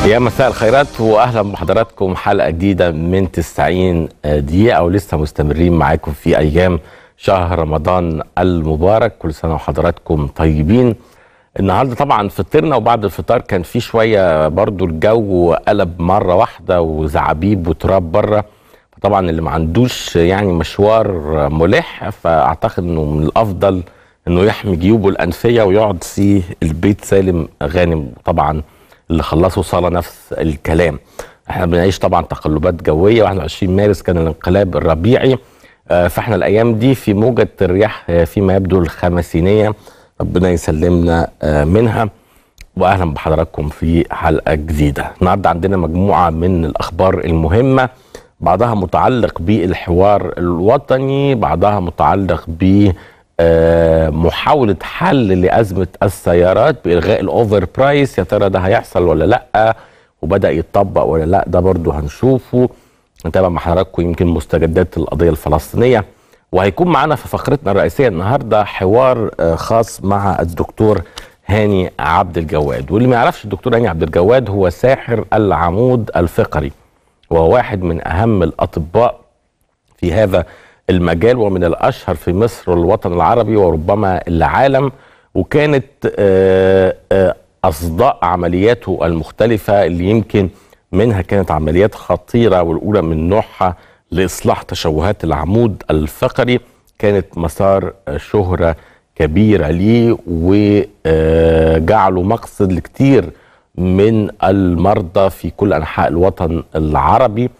يا مساء الخيرات واهلا بحضراتكم حلقه جديده من 90 دقيقه ولسه مستمرين معاكم في ايام شهر رمضان المبارك. كل سنه وحضراتكم طيبين. النهارده طبعا فطرنا وبعد الفطار كان في شويه برضو الجو قلب مره واحده وزعابيب وتراب بره، فطبعا اللي ما عندوش يعني مشوار ملح فاعتقد انه من الافضل انه يحمي جيوبه الانفيه ويقعد في البيت سالم غانم. طبعا اللي خلصوا صالة نفس الكلام. احنا بنعيش طبعا تقلبات جوية، 21 مارس كان الانقلاب الربيعي، فاحنا الايام دي في موجة الرياح فيما يبدو الخمسينية، ربنا يسلمنا منها. واهلا بحضراتكم في حلقة جديدة. النهارده عندنا مجموعة من الاخبار المهمة، بعضها متعلق بالحوار الوطني، بعضها متعلق ب محاولة حل لأزمة السيارات بإلغاء الأوفر برايس. يا ترى ده هيحصل ولا لأ، وبدأ يتطبق ولا لأ، ده برضو هنشوفه. نتابع مع حضراتكم يمكن مستجدات القضية الفلسطينية، وهيكون معنا في فقرتنا الرئيسية النهاردة حوار خاص مع الدكتور هاني عبد الجواد. واللي ما يعرفش الدكتور هاني عبد الجواد هو ساحر العمود الفقري، وهو واحد من أهم الأطباء في هذا المجال ومن الأشهر في مصر والوطن العربي وربما العالم. وكانت أصداء عملياته المختلفة اللي يمكن منها كانت عمليات خطيرة والأولى من نوعها لإصلاح تشوهات العمود الفقري، كانت مسار شهرة كبيرة ليه وجعله مقصد لكتير من المرضى في كل أنحاء الوطن العربي.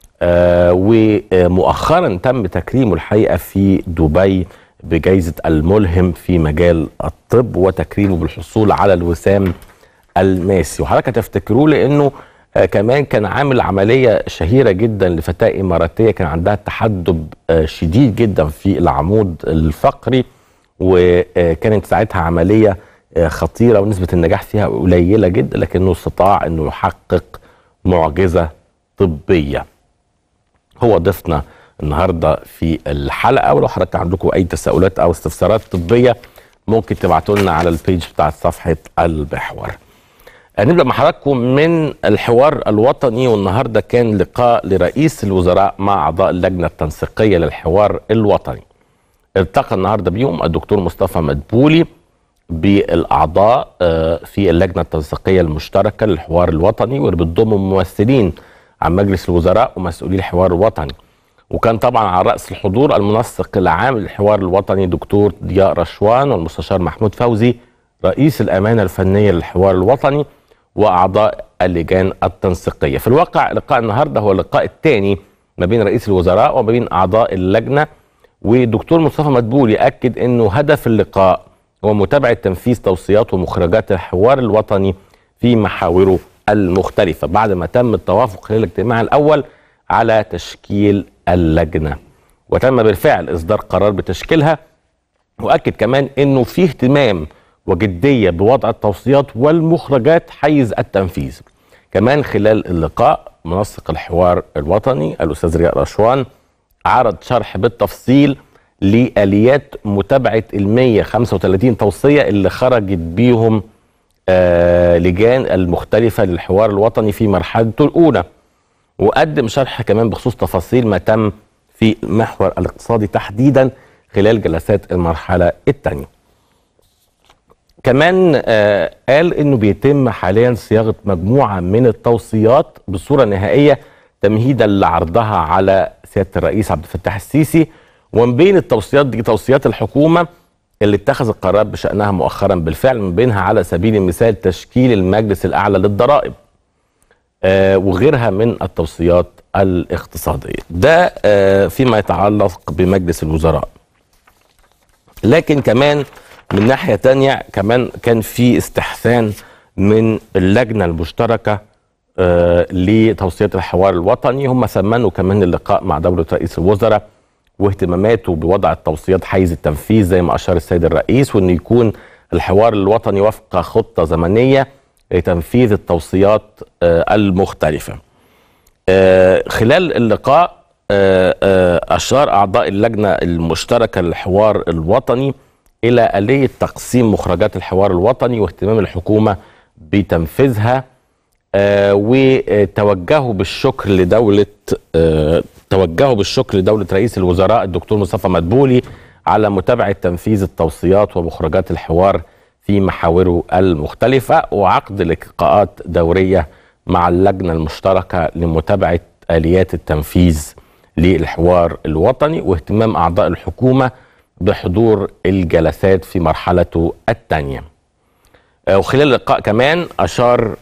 ومؤخرا تم تكريمه الحقيقة في دبي بجائزة الملهم في مجال الطب، وتكريمه بالحصول على الوسام الماسي. وحضرتك هتفتكروه لأنه كمان كان عامل عملية شهيرة جدا لفتاة إماراتية كان عندها تحدب شديد جدا في العمود الفقري، وكانت ساعتها عملية خطيرة ونسبة النجاح فيها قليلة جدا، لكنه استطاع أنه يحقق معجزة طبية. هو ضيفنا النهارده في الحلقه، ولو حضرتك عندكم اي تساؤلات او استفسارات طبيه ممكن تبعتوا لنا على البيج بتاعت صفحه المحور. نبدا مع حضراتكم من الحوار الوطني، والنهارده كان لقاء لرئيس الوزراء مع اعضاء اللجنه التنسيقيه للحوار الوطني. التقى النهارده بيهم الدكتور مصطفى مدبولي بالاعضاء في اللجنه التنسيقيه المشتركه للحوار الوطني، واللي بتضم ممثلين عن مجلس الوزراء ومسؤولي الحوار الوطني. وكان طبعا على رأس الحضور المنسق العام للحوار الوطني دكتور ضياء رشوان، والمستشار محمود فوزي رئيس الأمانة الفنية للحوار الوطني، وأعضاء اللجان التنسيقية. في الواقع لقاء النهارده هو اللقاء الثاني ما بين رئيس الوزراء وما بين أعضاء اللجنة. ودكتور مصطفى مدبولي أكد أنه هدف اللقاء هو متابعة تنفيذ توصيات ومخرجات الحوار الوطني في محاوره المختلفة، بعد ما تم التوافق خلال الاجتماع الأول على تشكيل اللجنة، وتم بالفعل إصدار قرار بتشكيلها. وأكد كمان أنه في اهتمام وجدية بوضع التوصيات والمخرجات حيز التنفيذ. كمان خلال اللقاء منسق الحوار الوطني الأستاذ ضياء رشوان عرض شرح بالتفصيل لآليات متابعة 135 توصية اللي خرجت بيهم لجان المختلفة للحوار الوطني في مرحلته الأولى، وقدم شرح كمان بخصوص تفاصيل ما تم في المحور الاقتصادي تحديدا خلال جلسات المرحلة الثانية. كمان قال انه بيتم حاليا صياغة مجموعة من التوصيات بصورة نهائية تمهيدا لعرضها على سيادة الرئيس عبد الفتاح السيسي. ومن بين التوصيات دي توصيات الحكومة اللي اتخذ القرار بشأنها مؤخرا بالفعل، من بينها على سبيل المثال تشكيل المجلس الأعلى للضرائب وغيرها من التوصيات الاقتصادية. ده فيما يتعلق بمجلس الوزراء. لكن كمان من ناحية تانية كمان كان في استحسان من اللجنة المشتركة لتوصيات الحوار الوطني. هم ثمنوا كمان اللقاء مع دولة رئيس الوزراء واهتماماته بوضع التوصيات حيز التنفيذ زي ما أشار السيد الرئيس، وأن يكون الحوار الوطني وفق خطة زمنية لتنفيذ التوصيات المختلفة. خلال اللقاء أشار أعضاء اللجنة المشتركة للحوار الوطني إلى آلية تقسيم مخرجات الحوار الوطني واهتمام الحكومة بتنفيذها وتوجهوا بالشكر لدولة رئيس الوزراء الدكتور مصطفى مدبولي على متابعة تنفيذ التوصيات ومخرجات الحوار في محاوره المختلفة، وعقد لقاءات دورية مع اللجنة المشتركة لمتابعة آليات التنفيذ للحوار الوطني، واهتمام أعضاء الحكومة بحضور الجلسات في مرحلته الثانية. وخلال اللقاء كمان أشار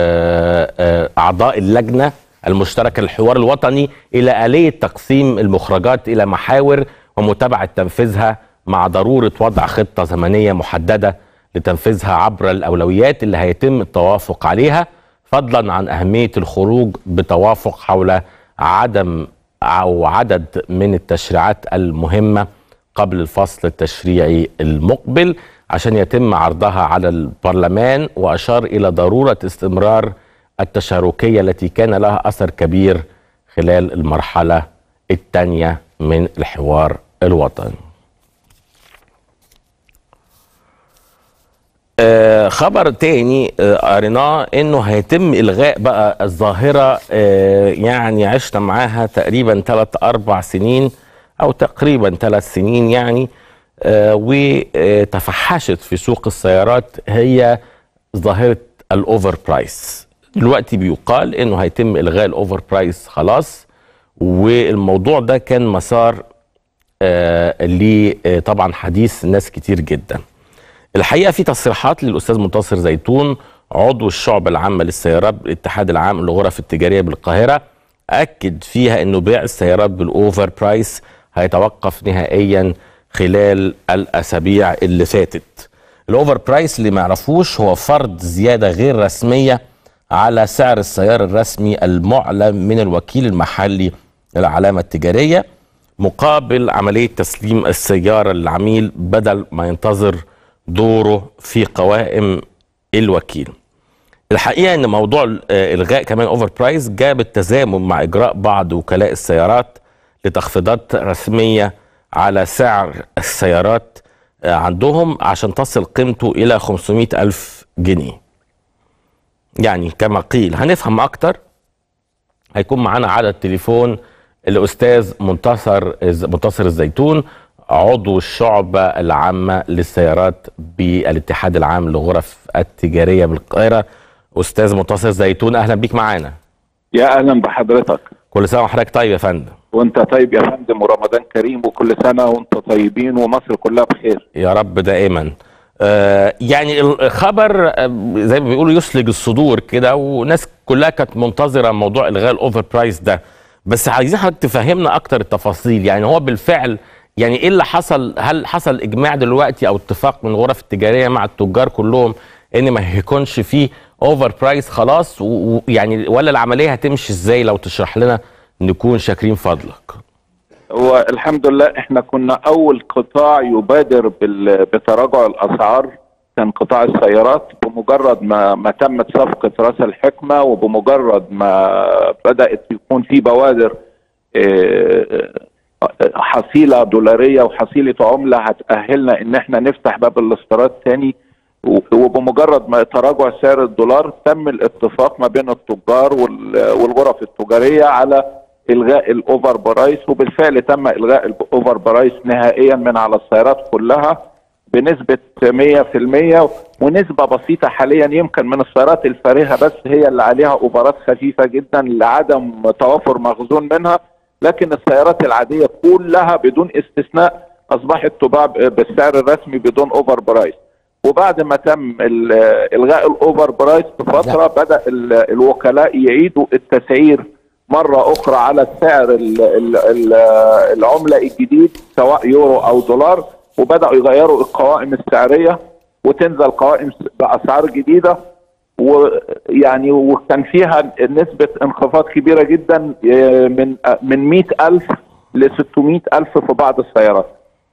أعضاء اللجنة المشتركة للحوار الوطني إلى آلية تقسيم المخرجات إلى محاور ومتابعة تنفيذها، مع ضرورة وضع خطة زمنية محددة لتنفيذها عبر الأولويات اللي هيتم التوافق عليها، فضلا عن أهمية الخروج بتوافق حول عدد من التشريعات المهمة قبل الفصل التشريعي المقبل عشان يتم عرضها على البرلمان. وأشار إلى ضرورة استمرار التشاركية التي كان لها أثر كبير خلال المرحلة الثانية من الحوار الوطني. خبر تاني قريناه انه هيتم الغاء بقى الظاهرة، يعني عشنا معاها تقريبا 3-4 سنين او تقريبا 3 سنين يعني، وتفحشت في سوق السيارات، هي ظاهرة الاوفر برايس. دلوقتي بيقال انه هيتم الغاء الاوفر برايس خلاص، والموضوع ده كان مسار طبعا حديث ناس كتير جدا. الحقيقة في تصريحات للأستاذ منتصر زيتون عضو الشعبة العامة للسيارات بالاتحاد العام للغرف التجارية بالقاهرة، أكد فيها أنه بيع السيارات بالأوفر برايس هيتوقف نهائيا خلال الأسابيع اللي فاتت. الأوفر برايس اللي ما يعرفوش هو فرض زيادة غير رسمية على سعر السيارة الرسمي المعلن من الوكيل المحلي للعلامة التجارية مقابل عملية تسليم السيارة للعميل بدل ما ينتظر دوره في قوائم الوكيل. الحقيقة ان موضوع الغاء كمان اوفر برايس جاء بالتزامن مع اجراء بعض وكلاء السيارات لتخفيضات رسمية على سعر السيارات عندهم عشان تصل قيمته الى 500,000 جنيه. يعني كما قيل. هنفهم اكتر، هيكون معانا على التليفون الاستاذ منتصر الزيتون عضو الشعبة العامة للسيارات بالاتحاد العام للغرف التجارية بالقاهرة. أستاذ منتصر زيتون، أهلا بيك معانا. يا أهلا بحضرتك. كل سنة وحضرتك طيب يا فندم. وأنت طيب يا فندم، ورمضان كريم، وكل سنة وأنت طيبين ومصر كلها بخير يا رب دائما. يعني الخبر زي ما بيقولوا يسلج الصدور كده، وناس كلها كانت منتظرة موضوع إلغاء الأوفر برايس ده، بس عايزين حضرتك تفهمنا أكتر التفاصيل. يعني هو بالفعل يعني ايه اللي حصل؟ هل حصل اجماع دلوقتي او اتفاق من الغرف التجاريه مع التجار كلهم ان ما يكونش فيه اوفر برايس خلاص، ويعني ولا العمليه هتمشي ازاي؟ لو تشرح لنا نكون شاكرين فضلك. هو الحمد لله احنا كنا اول قطاع يبادر بتراجع الاسعار، كان قطاع السيارات. بمجرد ما تمت صفقه راس الحكمه، وبمجرد ما بدات يكون في بوادر حصيلة دولارية وحصيلة عملة هتأهلنا ان احنا نفتح باب الاستيراد تاني، وبمجرد ما تراجع سعر الدولار تم الاتفاق ما بين التجار والغرف التجارية على الغاء الاوفر برايس، وبالفعل تم الغاء الاوفر برايس نهائيا من على السيارات كلها بنسبة 100%، ونسبة بسيطة حاليا يمكن من السيارات الفارهة بس هي اللي عليها اوفرات خفيفة جدا لعدم توافر مخزون منها، لكن السيارات العادية كلها بدون استثناء أصبحت تباع بالسعر الرسمي بدون أوفر برايس. وبعد ما تم إلغاء الأوفر برايس بفترة بدأ الوكلاء يعيدوا التسعير مرة أخرى على السعر العملة الجديد سواء يورو أو دولار، وبدأوا يغيروا القوائم السعرية وتنزل قوائم بأسعار جديدة، ويعني وكان فيها نسبة انخفاض كبيرة جدا من 100,000 ل 600,000 في بعض السيارات.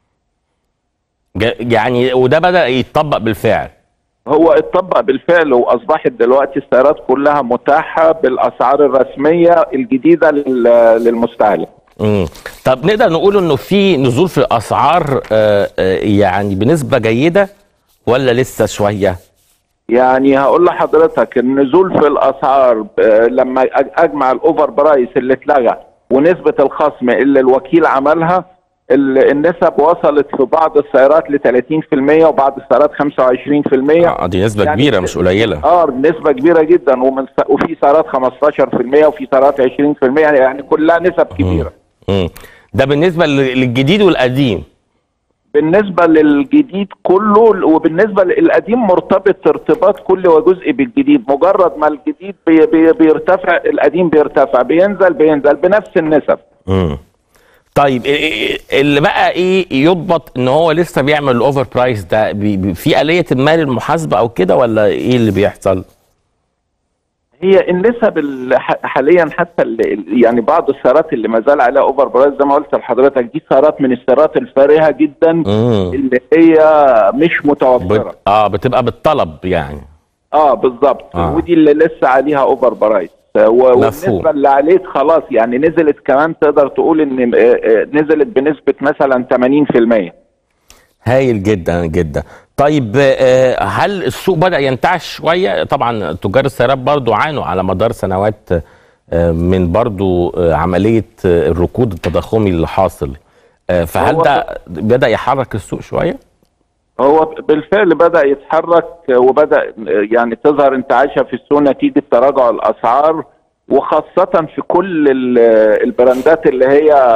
يعني وده بدأ يتطبق بالفعل؟ هو اتطبق بالفعل، واصبحت دلوقتي السيارات كلها متاحة بالاسعار الرسمية الجديدة للمستهلك. طب نقدر نقول انه في نزول في الاسعار يعني بنسبة جيدة ولا لسه شوية؟ يعني هقول لحضرتك النزول في الاسعار لما اجمع الاوفر برايس اللي اتلغى ونسبه الخصم اللي الوكيل عملها، النسب وصلت في بعض السيارات ل 30% وبعض السيارات 25%. دي نسبه يعني كبيره مش قليله. نسبه كبيره جدا، وفي سيارات 15% وفي سيارات 20%، يعني كلها نسب كبيره. ده بالنسبه للجديد والقديم. بالنسبه للجديد كله، وبالنسبه للقديم مرتبط ارتباط كل وجزء بالجديد. مجرد ما الجديد بيرتفع القديم بيرتفع، بينزل بنفس النسب. طيب اللي بقى ايه يضبط ان هو لسه بيعمل الاوفر برايس ده؟ في آلية المال المحاسبه او كده، ولا ايه اللي بيحصل؟ هي النسب حاليا حتى يعني بعض السيارات اللي ما زال عليها اوفر برايس زي ما قلت لحضرتك، دي سيارات من السيارات الفارهه جدا اللي هي مش متوفره. بتبقى بالطلب يعني. بالظبط. ودي اللي لسه عليها اوفر برايس. والنسبه اللي عليك خلاص يعني نزلت كمان، تقدر تقول ان نزلت بنسبه مثلا 80%. هايل جدا جدا. طيب هل السوق بدأ ينتعش شويه؟ طبعا تجار السيارات برضو عانوا على مدار سنوات من برضو عمليه الركود التضخمي اللي حاصل، فهل ده بدأ يحرك السوق شويه؟ هو بالفعل بدأ يتحرك، وبدأ يعني تظهر انتعاشة في السوق نتيجة تراجع الأسعار، وخاصة في كل البراندات اللي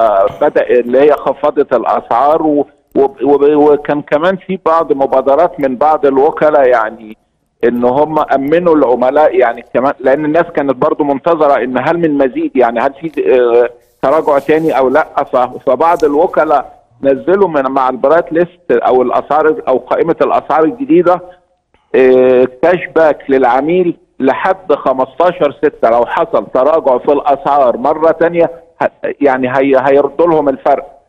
هي خفضت الأسعار. وكان كمان في بعض مبادرات من بعض الوكلاء، يعني ان هم امنوا العملاء، يعني كمان لان الناس كانت برضو منتظرة ان هل من مزيد، يعني هل في تراجع تاني او لا. فبعض الوكلاء نزلوا مع البرايت ليست او الاسعار او قائمه الاسعار الجديده كاش باك للعميل لحد 15/6. لو حصل تراجع في الاسعار مره ثانيه يعني هيردوا لهم الفرق.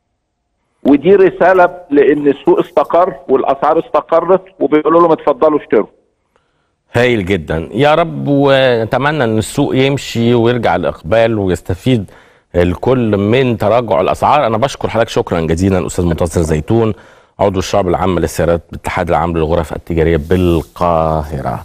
ودي رساله لان السوق استقر والاسعار استقرت، وبيقولوا لهم اتفضلوا اشتروا. هايل جدا، يا رب، ونتمنى ان السوق يمشي ويرجع الاقبال ويستفيد الكل من تراجع الاسعار. انا بشكر حضرتك شكرا جزيلا استاذ منتصر زيتون، عضو الشعب العام للسيارات بالاتحاد العام للغرف التجاريه بالقاهره.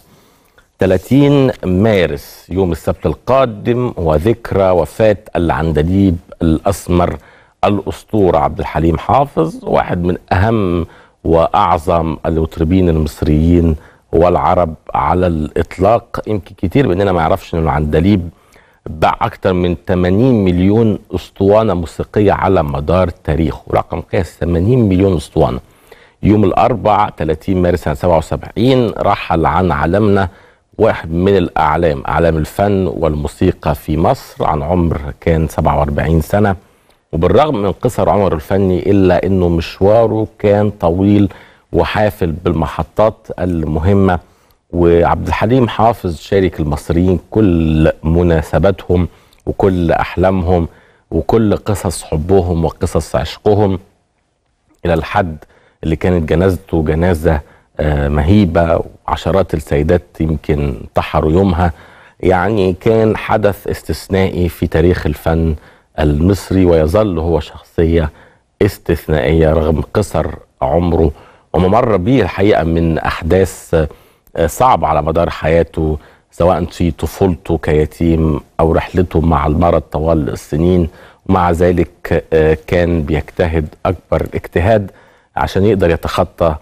30 مارس يوم السبت القادم هو ذكرى وفاه العندليب الاسمر الاسطوره عبد الحليم حافظ، واحد من اهم واعظم المطربين المصريين والعرب على الاطلاق. يمكن كتير مننا ما يعرفش ان العندليب باع أكثر من 80 مليون أسطوانة موسيقية على مدار تاريخه، رقم قياسي 80 مليون أسطوانة. يوم الأربعاء 30 مارس سنة 77 رحل عن عالمنا واحد من أعلام الفن والموسيقى في مصر، عن عمر كان 47 سنة. وبالرغم من قصر عمره الفني إلا أنه مشواره كان طويل وحافل بالمحطات المهمة. وعبد الحليم حافظ شارك المصريين كل مناسباتهم وكل أحلامهم وكل قصص حبهم وقصص عشقهم، إلى الحد اللي كانت جنازته جنازة مهيبة، وعشرات السيدات يمكن انتحروا يومها. يعني كان حدث استثنائي في تاريخ الفن المصري، ويظل هو شخصية استثنائية رغم قصر عمره وما مر به الحقيقة من أحداث صعب على مدار حياته، سواء في طفولته كيتيم أو رحلته مع المرض طوال السنين. ومع ذلك كان بيجتهد أكبر الاجتهاد عشان يقدر يتخطى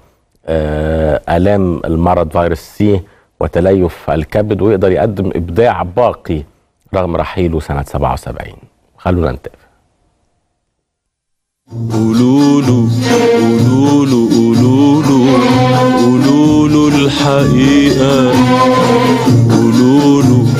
آلام المرض فيروس سي وتليف الكبد، ويقدر يقدم إبداع باقي رغم رحيله سنة 77. خلونا نتابع. قولوله قولوله قولوله قولوله الحقيقة، قولوله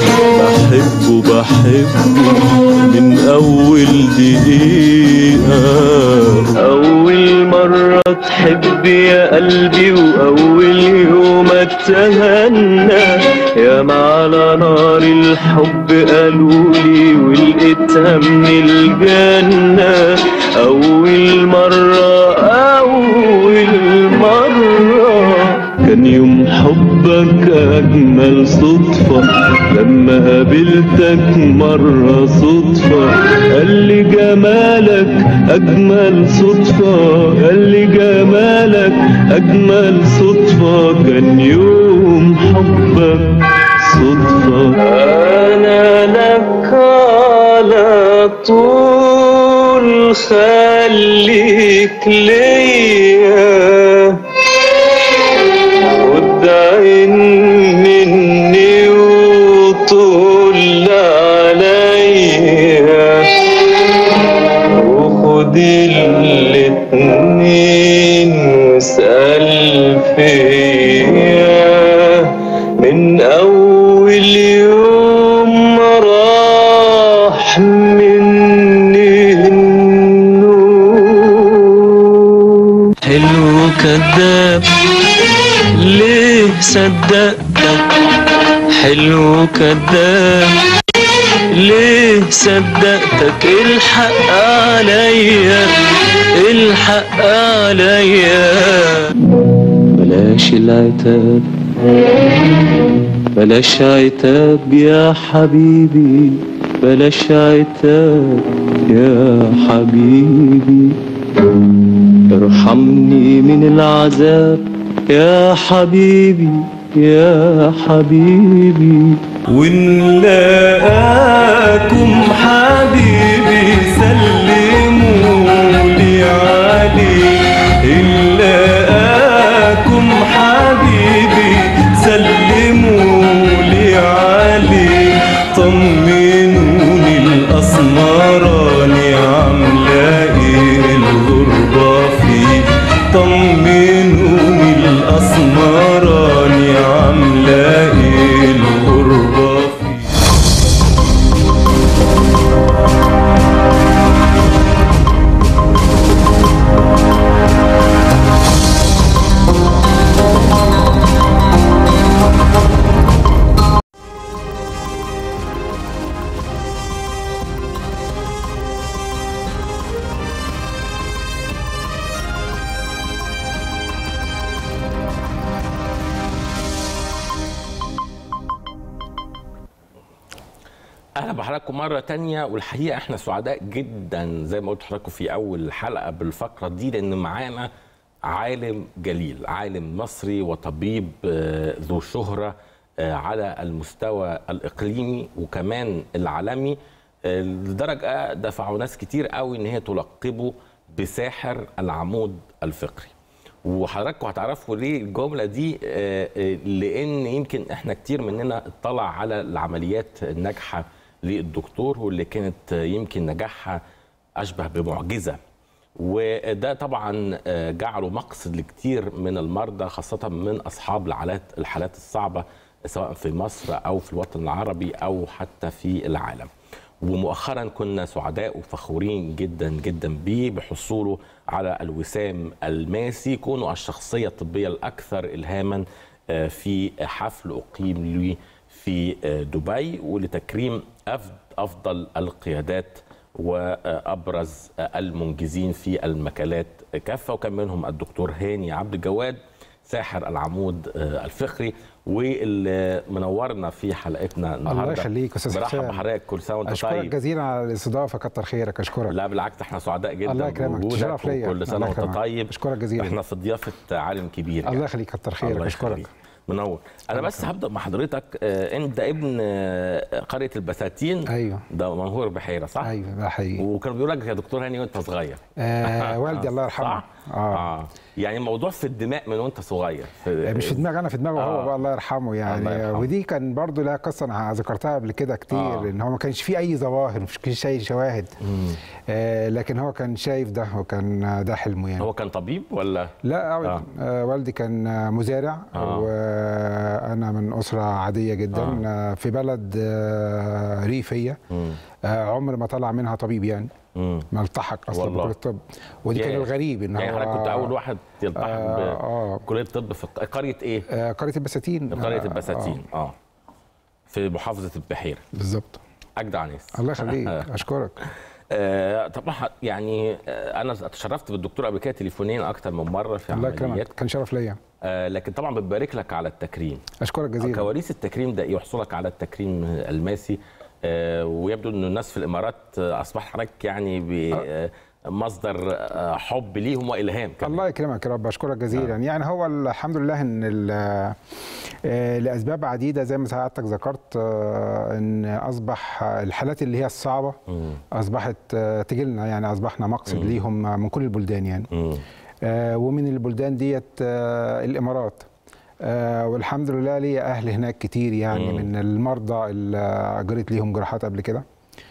بحبه من أول دقيقة. أول مرة تحب يا قلبي وأول يوم اتهنى، يا على نار الحب قالولي ولقيتها من الجنة. أول مرة كان كان يوم حبك أجمل صدفة لما قابلتك مرة صدفة، قال لي جمالك أجمل صدفة، قال لي جمالك أجمل صدفة، كان يوم حبك صدفة. أنا لك على طول خليك ليا، خد عين مني وطول عليا، وخد الاتنين واسأل فيا، من أول يوم راح مني النور. حلو كداب ليه صدقتك، حلو كداب ليه صدقتك، الحق عليا الحق عليا. بلاش العتاب بلاش عتاب يا حبيبي، بلاش عتاب يا حبيبي، ارحمني من العذاب يا حبيبي يا حبيبي. وإن لاقاكم حبيبي سلموا لي عليه، إن لاقاكم حبيبي سلموا لي عليه، طمنوني الأسمراني عاملة إيه الغربة فيه، طمنوني الأسمراني عاملة إيه الغربة فيه. اهلا بحضراتكم مره تانية، والحقيقه احنا سعداء جدا زي ما قلت لحضراتكم في اول الحلقه بالفقره دي، لان معانا عالم جليل، عالم مصري وطبيب ذو شهره على المستوى الاقليمي وكمان العالمي، لدرجه دفعوا ناس كتير قوي ان هي تلقبه بساحر العمود الفقري. وحضراتكم هتعرفوا ليه الجمله دي، لان يمكن احنا كتير مننا اطلع على العمليات الناجحه للدكتور، واللي كانت يمكن نجاحها اشبه بمعجزه، وده طبعا جعله مقصد لكتير من المرضى، خاصه من اصحاب الحالات الصعبه سواء في مصر او في الوطن العربي او حتى في العالم. ومؤخرا كنا سعداء وفخورين جدا جدا بيه بحصوله على الوسام الماسي، كونه الشخصيه الطبيه الاكثر الهاما في حفل اقيم له في دبي، ولتكريم افضل القيادات وابرز المنجزين في المجالات كافه، وكان منهم الدكتور هاني عبد الجواد ساحر العمود الفقري، واللي منورنا في حلقتنا النهارده. الله يخليك استاذ حسام، برحب بحضرتك، كل سنه وانت طيب. اشكرك جزيلا على الاستضافه، كتر خيرك، اشكرك. لا بالعكس، احنا سعداء جدا الله يكرمك، شرف ليا، كل سنه وانت طيب. اشكرك جزيلا، احنا في ضيافه عالم كبير الله يخليك، كتر خيرك، اشكرك. منور. انا بس هبدا مع حضرتك، انت ابن قريه البساتين. ايوه، ده منهور بحيره صح؟ ايوه ده حقيقي. وكانوا بيقولوا لك يا دكتور هاني وانت صغير. والدي الله يرحمه. يعني الموضوع في الدماء من وانت صغير، مش في دماغي انا، في دماغه هو بقى الله يرحمه يعني. الله يرحمه. ودي كان برضو لها قصه انا ذكرتها قبل كده كتير، ان هو ما كانش فيه اي ظواهر، مش كانش اي شواهد، لكن هو كان شايف ده وكان ده حلمه يعني. هو كان طبيب ولا؟ لا والدي كان مزارع، وانا من اسره عاديه جدا في بلد ريفيه، عمر ما طلع منها طبيب يعني، ما التحق اصلا بكليه الطب، ودي كان الغريب ان يعني حضرتك كنت اول واحد يلتحق بكليه الطب في قريه ايه؟ قريه البساتين. قريه البساتين في محافظه البحيره بالظبط. اجدع ناس. الله يخليك، اشكرك. طبعا يعني انا اتشرفت بالدكتور قبل كده تليفونيا اكتر من مره في عمليات. الله يكرمك، كان شرف ليا. لكن طبعا بتبارك لك على التكريم. اشكرك جزيلا. كواليس التكريم ده يحصلك على التكريم الماسي، ويبدو ان الناس في الامارات اصبح حضرتك يعني مصدر حب ليهم والهام كمان. الله يكرمك يا رب، اشكرك جزيلا. يعني هو الحمد لله ان لاسباب عديده زي ما سعادتك ذكرت، ان اصبح الحالات اللي هي الصعبه اصبحت تجي لنا، يعني اصبحنا مقصد ليهم من كل البلدان يعني. ومن البلدان ديت الامارات، والحمد لله لي اهل هناك كتير يعني من المرضى اللي اجريت ليهم جراحات قبل كده.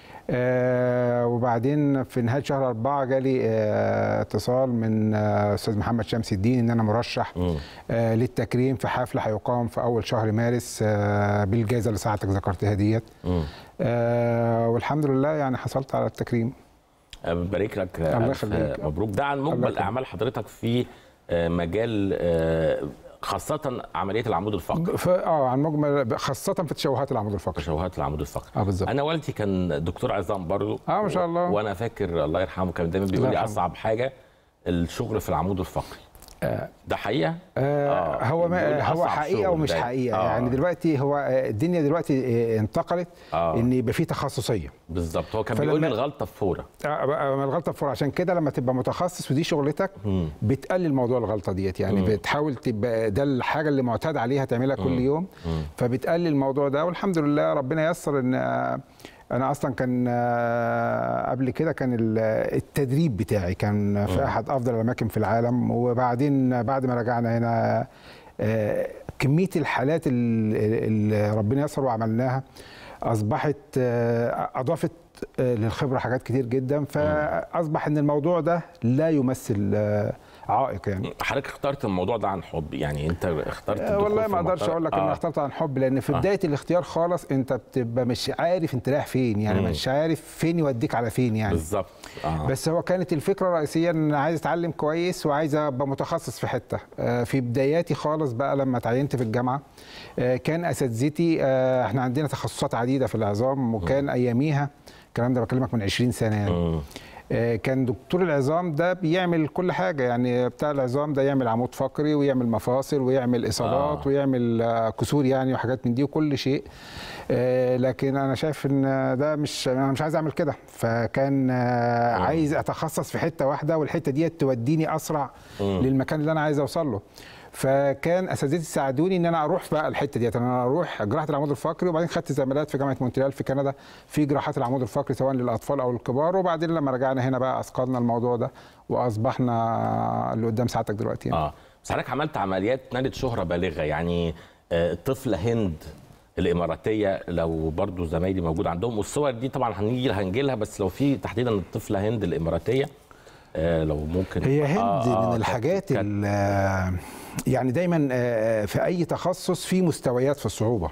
وبعدين في نهايه شهر 4 جالي اتصال من استاذ محمد شمس الدين ان انا مرشح للتكريم في حفله هيقام في اول شهر مارس بالجائزه اللي ساعتك ذكرتها ديت. والحمد لله يعني حصلت على التكريم. ببارك لك، الله يخليك، مبروك. ده عن مقبل اعمال حضرتك في مجال خاصة عملية العمود الفقري. عن مجمل خاصة في تشوهات العمود الفقري. تشوهات العمود الفقري. بالظبط. أنا والدي كان دكتور عظام برضه. ما شاء الله. وأنا فاكر الله يرحمه كان دايما بيقول لي أصعب حاجة الشغل في العمود الفقري. ده حقيقة؟ هو حقيقة ومش حقيقة. يعني دلوقتي هو الدنيا دلوقتي انتقلت ان يبقى في تخصصية. بالظبط. هو كان بيقول لي الغلطة في فورة. الغلطة في فورة، عشان كده لما تبقى متخصص ودي شغلتك بتقلل موضوع الغلطة ديت، يعني بتحاول تبقى ده الحاجة اللي معتاد عليها تعملها كل يوم، فبتقلل الموضوع ده. والحمد لله ربنا ييسر ان انا اصلا كان قبل كده كان التدريب بتاعي كان في احد افضل الاماكن في العالم. وبعدين بعد ما رجعنا هنا كميه الحالات اللي ربنا ييسر وعملناها اصبحت اضافت للخبره حاجات كتير جدا، فاصبح ان الموضوع ده لا يمثل عائق. يعني حضرتك اخترت الموضوع ده عن حب؟ يعني انت اخترت والله ما اقدرش اقول لك اني اخترت عن حب، لان في بدايه الاختيار خالص انت بتبقى مش عارف انت رايح فين، يعني مش عارف فين يوديك على فين يعني. بالظبط. بس هو كانت الفكره الرئيسيه ان عايز اتعلم كويس وعايز ابقى متخصص في حته. في بداياتي خالص بقى لما اتعينت في الجامعه كان اساتذتي احنا عندنا تخصصات عديده في العظام، وكان اياميها الكلام ده بكلمك من 20 سنه يعني. كان دكتور العظام ده بيعمل كل حاجه، يعني بتاع العظام ده يعمل عمود فقري ويعمل مفاصل ويعمل اصابات ويعمل كسور يعني وحاجات من دي وكل شيء. لكن انا شايف ان ده انا مش عايز اعمل كده، فكان عايز اتخصص في حته واحده والحته دي توديني اسرع للمكان اللي انا عايز اوصل له. فكان اساتذتي ساعدوني ان انا اروح بقى الحته ديت، انا اروح جراحه العمود الفقري، وبعدين خدت زمالات في جامعه مونتريال في كندا في جراحات العمود الفقري سواء للاطفال او الكبار. وبعدين لما رجعنا هنا بقى اثقلنا الموضوع ده واصبحنا اللي قدام ساعتك دلوقتي يعني. بس حضرتك عملت عمليات نالت شهره بالغه، يعني الطفله هند الاماراتيه لو برضو زمايلي موجود عندهم، والصور دي طبعا هنجي لها، بس لو في تحديدا الطفله هند الاماراتيه لو ممكن. هي هند من الحاجات يعني دايما في اي تخصص في مستويات في الصعوبه.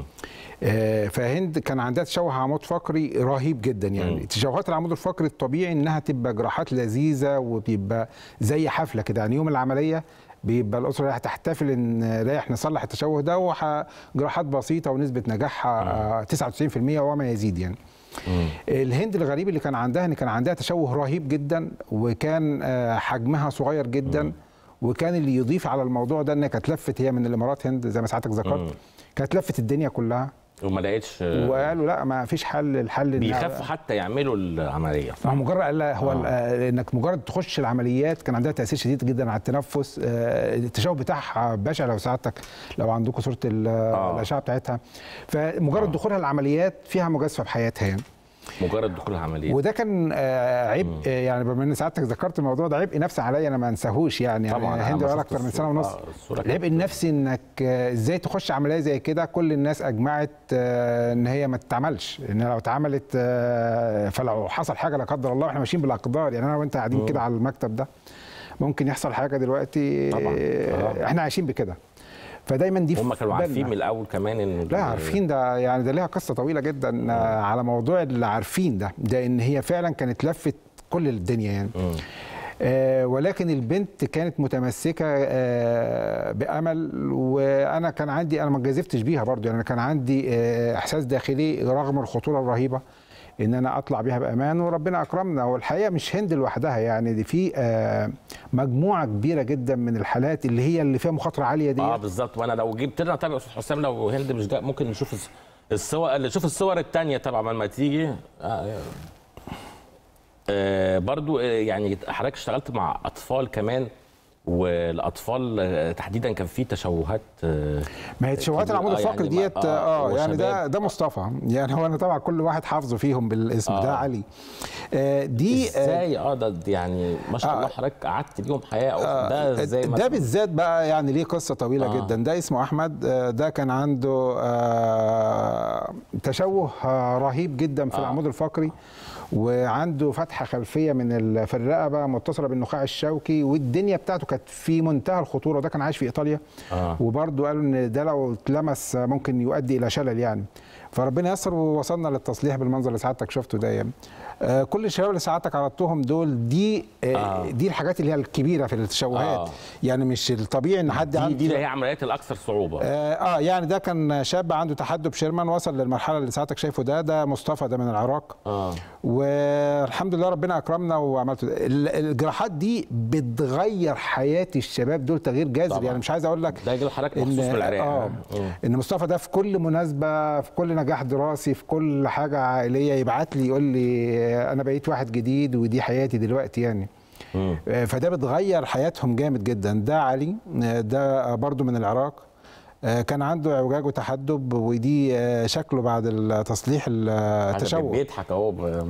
فهند كان عندها تشوه عمود فقري رهيب جدا يعني. تشوهات العمود الفقري الطبيعي انها تبقى جراحات لذيذه وبيبقى زي حفله كده، يعني يوم العمليه بيبقى الاسره رايحه تحتفل ان رايح نصلح التشوه ده، وجراحات بسيطه ونسبه نجاحها 99% وما يزيد يعني. الهند الغريب اللي كان عندها ان كان عندها تشوه رهيب جدا، وكان حجمها صغير جدا، وكان اللي يضيف على الموضوع ده انها كانت لفت، هي من الامارات هند زي ما ساعتك ذكرت، كانت لفت الدنيا كلها وما لقيتش، وقالوا لا ما فيش حل. الحل بيخافوا حتى يعملوا العمليه. ما مجرد هو انك مجرد تخش العمليات كان عندها تاثير شديد جدا على التنفس. التشوه بتاعها بشع لو سعادتك لو عندكم صوره الاشعه بتاعتها. فمجرد دخولها العمليات فيها مجازفه بحياتها يعني. مجرد دخول العمليه، وده كان عبء يعني. بما ان سعادتك ذكرت الموضوع ده عبء نفسي عليا انا ما انساهوش يعني. طبعا هند بقى اكتر من سنه ونص. العبء النفسي انك ازاي تخش عمليه زي كده، كل الناس اجمعت ان هي ما تتعملش، ان لو اتعملت فلو حصل حاجه لا قدر الله، احنا ماشيين بالاقدار يعني. انا وانت قاعدين كده على المكتب ده ممكن يحصل حاجه دلوقتي طبعا. احنا عايشين بكده، فدايما دي هم كانوا عارفين من الاول كمان ان لا عارفين ده يعني. ده ليها قصه طويله جدا على موضوع اللي عارفين ده ان هي فعلا كانت لفت كل الدنيا يعني. ولكن البنت كانت متمسكه بامل، وانا كان عندي، انا ما جازفتش بيها برضو يعني. انا كان عندي احساس داخلي رغم الخطوره الرهيبه ان انا اطلع بيها بامان، وربنا اكرمنا. والحقيقه مش هند لوحدها، يعني دي في مجموعه كبيره جدا من الحالات اللي فيها مخاطره عاليه دي. بالظبط. وانا لو جبت لنا طبعا استاذ حسام، لو هند مش ده ممكن نشوف الصور الثانيه طبعا لما تيجي. برضو يعني حضرتك اشتغلت مع اطفال كمان، والاطفال تحديدا كان في تشوهات. ما هي تشوهات العمود الفقري ديت يعني ده مصطفى، يعني هو انا طبعا كل واحد حافظه فيهم بالاسم. ده علي. دي ازاي ده يعني ما شاء الله حضرتك قعدت ليهم حياه. ده ازاي ده بالذات بقى يعني ليه قصه طويله جدا. ده اسمه احمد. ده كان عنده تشوه رهيب جدا في العمود الفقري، وعنده فتحه خلفيه في الرقبه متصله بالنخاع الشوكي، والدنيا بتاعته كانت في منتهى الخطوره. ده كان عايش في ايطاليا. وبرضه قالوا ان ده لو اتلمس ممكن يؤدي الى شلل يعني. فربنا يسر ووصلنا للتصليح بالمنظر اللي سعادتك شفته ده يعني. كل الشباب اللي سعادتك عرضتهم دول دي الحاجات اللي هي الكبيره في التشوهات. يعني مش الطبيعي ان حد دي اللي هي عمليات الاكثر صعوبه. يعني ده كان شاب عنده تحدب شيرمان، وصل للمرحله اللي سعادتك شايفه. ده مصطفى، ده من العراق. والحمد لله ربنا اكرمنا وعملته. الجراحات دي بتغير حياه الشباب دول تغيير جذري طبعا. يعني مش عايز اقول لك ده يجي حضرتك مخصوص من العراق. ان مصطفى ده في كل مناسبه، في كل نجاح دراسي، في كل حاجه عائليه يبعت لي يقول لي انا بقيت واحد جديد ودي حياتي دلوقتي يعني. فده بتغير حياتهم جامد جدا. ده علي، ده برضو من العراق. كان عنده اعوجاج وتحدب، ودي شكله بعد التصليح التشوه. بيضحك اهو.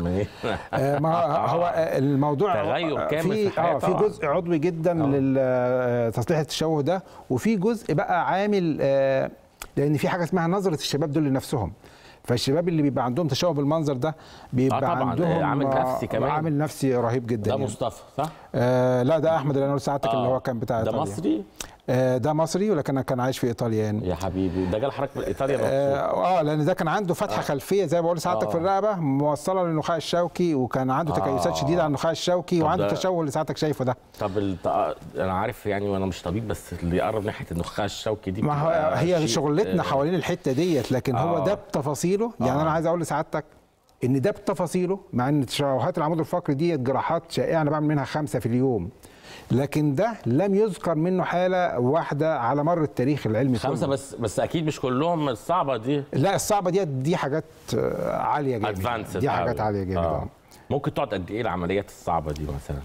ما هو الموضوع تغير كامل في حياته. في جزء عضوي جدا للتصليح التشوه ده، وفي جزء بقى عامل لان في حاجه اسمها نظره الشباب دول لنفسهم. فالشباب اللي بيبقى عندهم تشوه بالمنظر ده بيبقى عندهم عامل نفسي كمان، عامل نفسي رهيب جدا. ده يعني. مصطفى صح؟ لا ده احمد اللي انا قلت ساعتك اللي هو كان بتاع ايطاليا. ده مصري؟ ده مصري، ولكن كان عايش في ايطاليا يعني. يا حبيبي ده جال حضرتك من ايطاليا لان ده كان عنده فتحه خلفيه زي ما بقول ساعتك في الرقبه موصله للنخاع الشوكي، وكان عنده تكيسات شديده على النخاع الشوكي، وعنده التشوه اللي ساعتك شايفه ده. طب انا عارف يعني وانا مش طبيب، بس اللي يقرب ناحيه النخاع الشوكي دي ما هي شغلتنا حوالين الحته ديت، لكن هو ده بتفاصيله. يعني انا عايز اقول لسعادتك ان ده بتفاصيله، مع ان تشوهات العمود الفقري ديت جراحات شائعه انا بعمل منها 5 في اليوم، لكن ده لم يذكر منه حاله واحده على مر التاريخ العلمي 5 بس اكيد مش كلهم الصعبه دي. لا الصعبه دي حاجات عاليه جدا. دي حاجات عاليه جدا. ممكن تقعد قد ايه العمليات الصعبه دي مثلا؟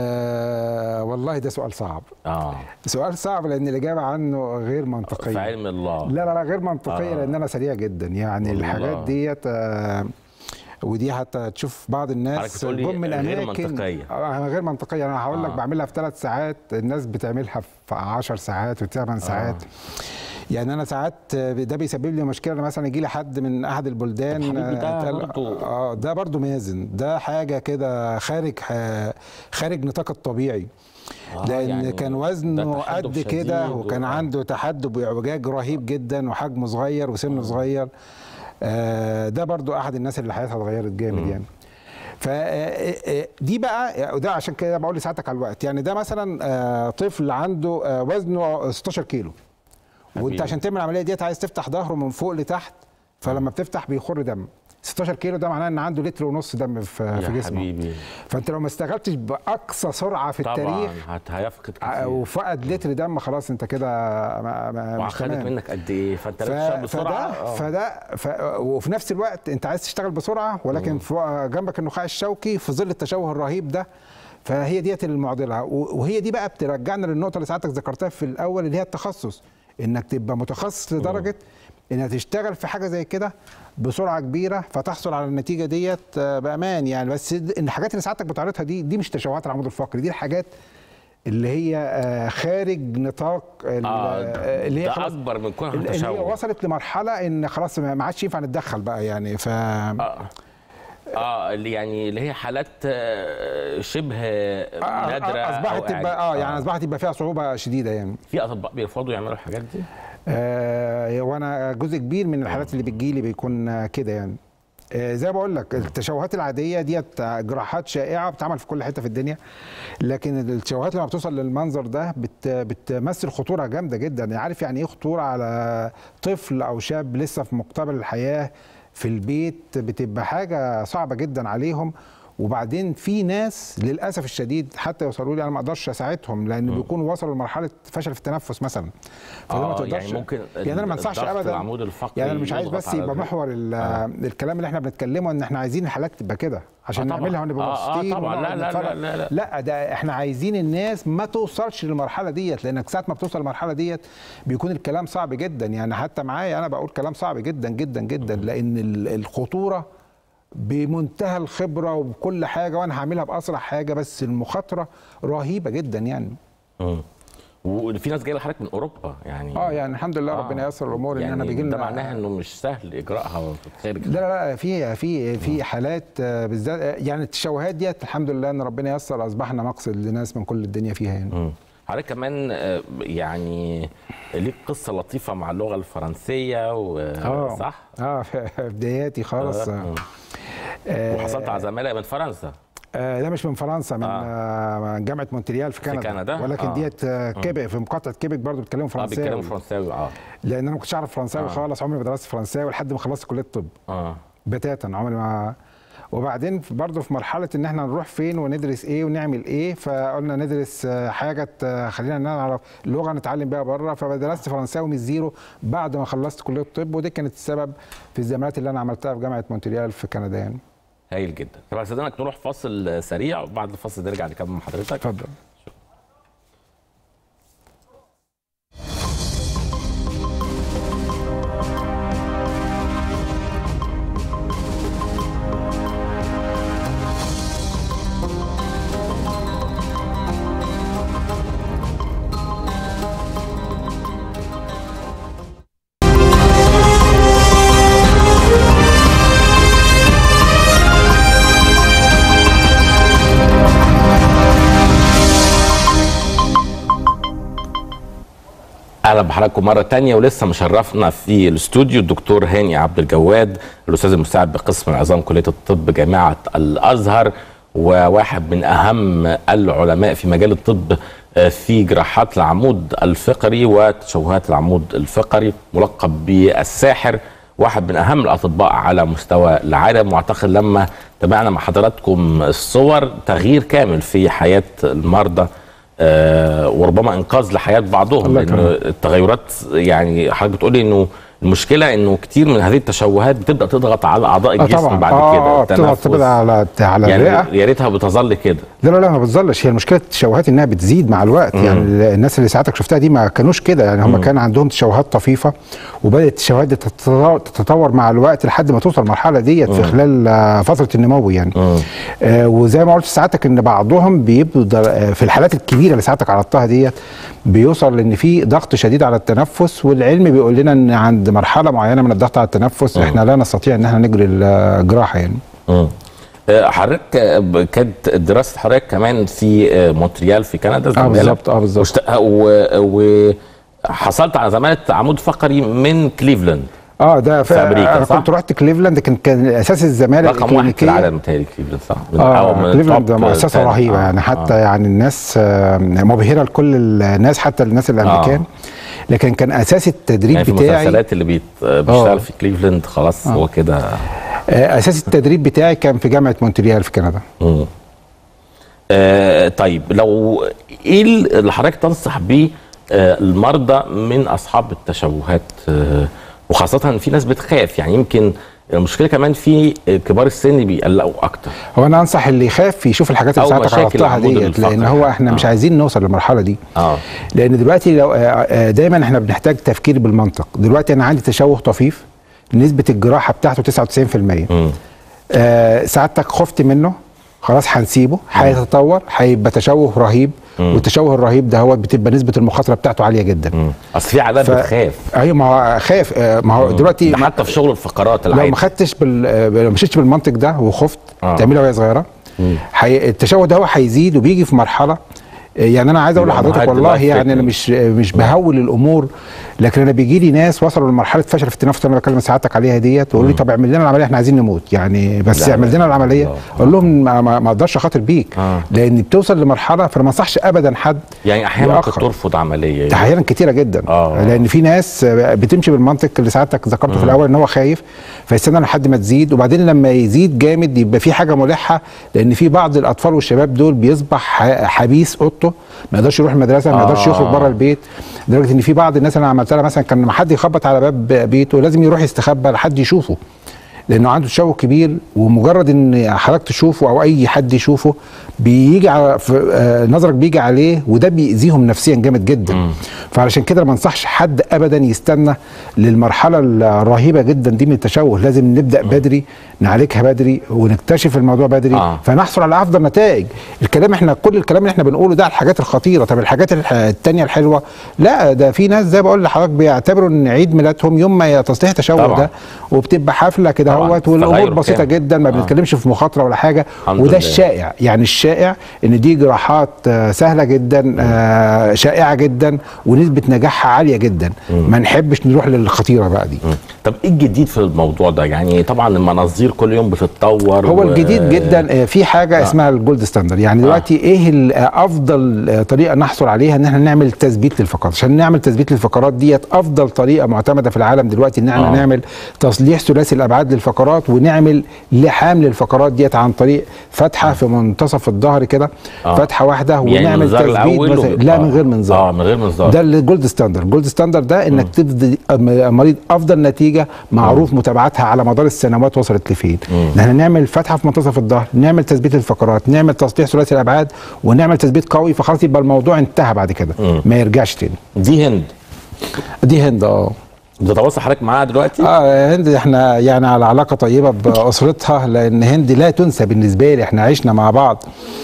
والله ده سؤال صعب. سؤال صعب لان الاجابه عنه غير منطقيه. في علم الله. لا غير منطقيه. لان انا سريع جدا يعني. الحاجات ديت ودي حتى تشوف بعض الناس جم من غير منطقيه. غير منطقيه. انا هقول لك بعملها في 3 ساعات، الناس بتعملها في 10 ساعات و8 ساعات. يعني انا ساعات ده بيسبب لي مشكله. مثلا يجي لي حد من احد البلدان ده برضه مازن، ده حاجه كده خارج نطاق الطبيعي. لان يعني كان وزنه قد كده، وكان عنده تحدب واعوجاج رهيب جدا، وحجمه صغير وسنه صغير. ده برضو احد الناس اللي حياتها اتغيرت جامد يعني. فدي بقى، وده عشان كده بقول لساعتك على الوقت. يعني ده مثلا طفل عنده وزنه 16 كيلو، وانت عشان تعمل العمليه ديت عايز تفتح ظهره من فوق لتحت، فلما بتفتح بيخر دم. 16 كيلو ده معناه ان عنده 1.5 لتر دم في جسمه. حبيبي. فانت لو ما استغلتش باقصى سرعه في التاريخ طبعا هيفقد كتير، وفقد لتر دم خلاص انت كده مش تمام. منك قد ايه؟ فانت لازم تشتغل بسرعه. وفي نفس الوقت انت عايز تشتغل بسرعه، ولكن جنبك النخاع الشوكي في ظل التشوه الرهيب ده. فهي ديت المعضله، وهي دي بقى بترجعنا للنقطه اللي ساعتك ذكرتها في الاول، اللي هي التخصص. انك تبقى متخصص لدرجه انك تشتغل في حاجه زي كده بسرعه كبيره، فتحصل على النتيجه ديت بامان يعني. بس ان الحاجات اللي سعادتك بتعرضها دي مش تشوهات العمود الفقري، دي الحاجات اللي هي خارج نطاق اللي هي ده اكبر من كونها تشوه، اللي هي وصلت لمرحله ان خلاص ما عادش ينفع نتدخل بقى يعني. اللي هي حالات شبه نادره اصبحت تبقى يعني اصبحت يبقى فيها صعوبه شديده يعني. في اطباء بيرفضوا يعملوا الحاجات دي. وانا جزء كبير من الحالات اللي بتجيلي بيكون كده يعني. زي ما بقول لك التشوهات العاديه ديت جراحات شائعه بتتعمل في كل حته في الدنيا، لكن التشوهات لما بتوصل للمنظر ده بتمثل خطوره جامده جدا. عارف يعني ايه خطوره على طفل او شاب لسه في مقتبل الحياه، في البيت بتبقى حاجه صعبه جدا عليهم. وبعدين في ناس للاسف الشديد حتى يوصلوا لي انا ما اقدرش اساعدهم لان بيكونوا وصلوا لمرحله فشل في التنفس مثلا. فده ما تقدرش يعني ممكن يعني انا ما انصحش ابدا العمود الفقري يعني انا مش عايز بس يبقى محور الكلام اللي احنا بنتكلمه ان احنا عايزين الحالات تبقى كده عشان نعملها ونبقى مبسوطين. طبعا لا ده احنا عايزين الناس ما توصلش للمرحله ديت، لانك ساعه ما بتوصل للمرحله ديت بيكون الكلام صعب جدا. يعني حتى معايا انا بقول كلام صعب جدا جدا جدا لان الخطوره بمنتهى الخبره وبكل حاجه وانا هعملها باسرع حاجه، بس المخاطره رهيبه جدا يعني. وفي ناس جايه لحضرتك من اوروبا يعني يعني الحمد لله ربنا ييسر الامور يعني ان انا بيجي لنا. ده معناها انه مش سهل اجراءها في الخارج. لا في حالات بالذات يعني التشوهات ديت الحمد لله ان ربنا ييسر اصبحنا مقصد لناس من كل الدنيا فيها يعني. حضرتك كمان يعني ليك قصه لطيفه مع اللغه الفرنسيه صح؟ في بداياتي خالص. وحصلت على زماله من فرنسا. لا مش من فرنسا، من جامعه مونتريال في كندا. ولكن ديت كيبك في مقاطعه كيبك برضه بيتكلموا فرنساوي. بيتكلموا فرنساوي لان انا ما كنتش اعرف فرنساوي خالص، عمري ما درست فرنساوي لحد ما خلصت كليه الطب. بتاتا عمري ما. وبعدين برضه في مرحله ان احنا نروح فين وندرس ايه ونعمل ايه، فقلنا ندرس حاجه خلينا نعرف لغه نتعلم بيها بره، فدرست فرنساوي من الزيرو بعد ما خلصت كليه الطب، ودي كانت السبب في الزمالات اللي انا عملتها في جامعه مونتريال في كندا يعني. هايل جدا. طب استاذنك نروح فاصل سريع وبعد الفاصل نرجع نكمل مع حضرتك. اتفضل. اهلا بحضراتكم مره ثانيه، ولسه مشرفنا في الاستوديو الدكتور هاني عبد الجواد، الاستاذ المساعد بقسم العظام كليه الطب جامعه الازهر، وواحد من اهم العلماء في مجال الطب في جراحات العمود الفقري وتشوهات العمود الفقري، ملقب بالساحر، واحد من اهم الاطباء على مستوى العالم. واعتقد لما تابعنا مع حضراتكم الصور تغيير كامل في حياه المرضى وربما انقاذ لحياه بعضهم، لان التغيرات يعني حضرتك بتقولي انه المشكله انه كتير من هذه التشوهات بتبدا تضغط على اعضاء الجسم بعد كده. بتبدا على يعني الرئه. يا ريتها بتظل كده. لا ما بتظلش، هي المشكله التشوهات انها بتزيد مع الوقت. يعني الناس اللي ساعتك شفتها دي ما كانوش كده، يعني هم كان عندهم تشوهات طفيفه وبدات التشوهات دي تتطور مع الوقت لحد ما توصل المرحله ديت في خلال فتره النمو يعني. وزي ما قلت ساعتك ان بعضهم بيبدوا في الحالات الكبيره اللي ساعتك عرضتها ديت بيوصل لان في ضغط شديد على التنفس، والعلم بيقول لنا ان عند مرحله معينه من الضغط على التنفس احنا لا نستطيع ان احنا نجري الجراحه يعني. حضرتك كانت دراسه حضرتك كمان في مونتريال في كندا. بالظبط. وحصلت على زماله عمود فقري من كليفلاند. ده في امريكا. انا كنت رحت كليفلاند، كان اساس الزماله رقم واحد في العالم متهيألي كليفلاند، صح؟ كليفلاند مؤسسه رهيبه يعني، حتى يعني الناس مبهره لكل الناس حتى الناس الامريكان. لكن كان اساس التدريب يعني بتاعي في المسلسلات اللي بيشتغل في كليفلاند خلاص هو كده. اساس التدريب بتاعي كان في جامعه مونتريال في كندا. طيب لو ايه اللي حضرتك تنصح بيه المرضى من اصحاب التشوهات، وخاصه في ناس بتخاف، يعني يمكن المشكله كمان في كبار السن بيقلقوا اكتر. هو انا انصح اللي يخاف يشوف الحاجات اللي ساعتك عرفتها ديت، لان هو احنا مش عايزين نوصل للمرحله دي. لان دلوقتي لو دايما احنا بنحتاج تفكير بالمنطق. دلوقتي انا عندي تشوه طفيف نسبه الجراحه بتاعته 99%. سعادتك خفت منه خلاص هنسيبه، هيتطور هيبقى تشوه رهيب. والتشوه الرهيب ده هو بتبقى نسبه المخاطره بتاعته عاليه جدا. اصل في عادات بتخاف. ايوه ما هو خاف. ما هو دلوقتي حتى في شغل الفقرات العادي لو ما خدتش لو مشيتش بالمنطق ده وخفت تعملها وهي صغيره، التشوه ده هو هيزيد وبيجي في مرحله يعني انا عايز اقول يبقى لحضرتك مهدد والله بقى يعني انا الفكرة. مش بهول الامور، لكن انا بيجي لي ناس وصلوا لمرحله فشل في التنفس اللي انا بكلم سعادتك عليها ديت، ويقولوا لي طب اعمل لنا العمليه احنا عايزين نموت يعني، بس لا، اعمل لنا العمليه. الله. اقول لهم ما اقدرش اخاطر بيك، لان بتوصل لمرحله، فانا ما انصحش ابدا حد يعني احيانا يأخر. كنت ترفض عمليه ده احيانا كتيره جدا. لان في ناس بتمشي بالمنطق اللي سعادتك ذكرته في الاول، ان هو خايف فيستنى لحد ما تزيد، وبعدين لما يزيد جامد يبقى في حاجه ملحه، لان في بعض الاطفال والشباب دول بيصبح حبيس اوضته، ما يقدرش يروح المدرسه، ما يقدرش يخرج بره البيت، لدرجه ان في بعض الناس انا عملت لها مثلا كان لما حد يخبط على باب بيته لازم يروح يستخبى لحد يشوفه، لانه عنده تشوه كبير، ومجرد ان حضرتك تشوفه او اي حد يشوفه بيجي على نظرك بيجي عليه، وده بيأذيهم نفسيا جامد جدا. فعلشان كده ما انصحش حد ابدا يستنى للمرحله الرهيبه جدا دي من التشوه، لازم نبدا بدري، نعالجها بدري، ونكتشف الموضوع بدري فنحصل على افضل نتائج. كل الكلام اللي احنا بنقوله ده على الحاجات الخطيره، طب الحاجات الثانيه الحلوه لا، ده في ناس زي بقول لحضرتك بيعتبروا ان عيد ميلادهم يوم ما تصليح تشوه ده، وبتبقى حفله كده اهوت، والامور بسيطه جدا، ما بنتكلمش في مخاطره ولا حاجه، وده الشائع. يعني الشائع ان دي جراحات سهله جدا، شائعه جدا، ونسبه نجاحها عاليه جدا. ما نحبش نروح للخطيره بقى دي. طب ايه الجديد في الموضوع ده؟ يعني طبعا المناظير كل يوم بتتطور، هو الجديد جدا في حاجه اسمها الجولد ستاندر. يعني دلوقتي ايه افضل طريقه نحصل عليها؟ ان احنا نعمل تثبيت للفقرات. عشان نعمل تثبيت للفقرات ديت افضل طريقه معتمده في العالم دلوقتي ان احنا نعمل تصليح ثلاثي الابعاد للفقرات، ونعمل لحام للفقرات ديت عن طريق فتحه في منتصف الظهر كده، فتحه واحده، يعني ونعمل تثبيت لا من غير منظار. من غير منظار. ده الجولد ستاندر. الجولد ستاندر ده انك تفضي مريض افضل نتيجه، معروف متابعتها على مدار السنوات وصلت لفين. ان احنا نعمل فتحه في منتصف الظهر، نعمل تثبيت الفقرات، نعمل تصليح ثلاثي الابعاد، ونعمل تثبيت قوي، فخلاص يبقى الموضوع انتهى بعد كده، ما يرجعش تاني. دي هند بتتواصل حضرتك معاها دلوقتي؟ هند احنا يعني على علاقه طيبه باسرتها، لان هند لا تنسى بالنسبه لي. احنا عشنا مع بعض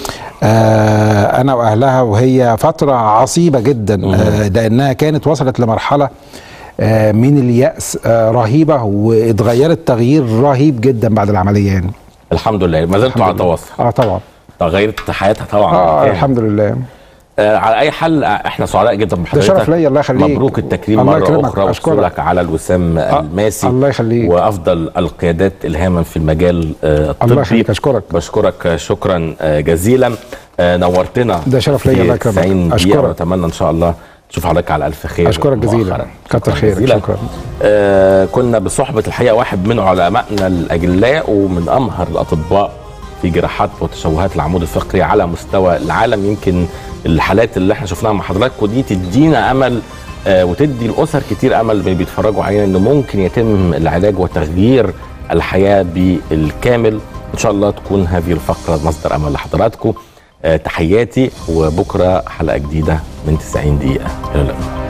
انا واهلها، وهي فتره عصيبه جدا، لانها كانت وصلت لمرحله من اليأس رهيبه، واتغيرت تغيير رهيب جدا بعد العمليه يعني. الحمد لله. ما زلتوا على تواصل؟ طبعا. تغيرت حياتها طبعا. الحمد لله. على اي حال احنا سعداء جدا بحضرتك. ده شرف ليا، الله يخليك. مبروك التكريم مره اخرى، وحصولك على الوسام الماسي. الله يخليك. وافضل القيادات الهاما في المجال الطبي. الله يخليك. بشكرك شكرا جزيلا. نورتنا. ده شرف ليا، الله يكرمك. اشكرك. ونتمنى ان شاء الله تشوف حضرتك على الف خير. اشكرك جزيلا. كتر خيرك. شكرا. كنا بصحبه الحقيقه واحد من علمائنا الاجلاء ومن امهر الاطباء في جراحات وتشوهات العمود الفقري على مستوى العالم. يمكن الحالات اللي احنا شفناها مع حضراتكم دي تدينا امل وتدي الاسر كتير امل اللي بيتفرجوا علينا انه ممكن يتم العلاج وتغيير الحياه بالكامل. ان شاء الله تكون هذه الفقره مصدر امل لحضراتكم. تحياتي، وبكره حلقه جديده من 90 دقيقه. الى اللقاء.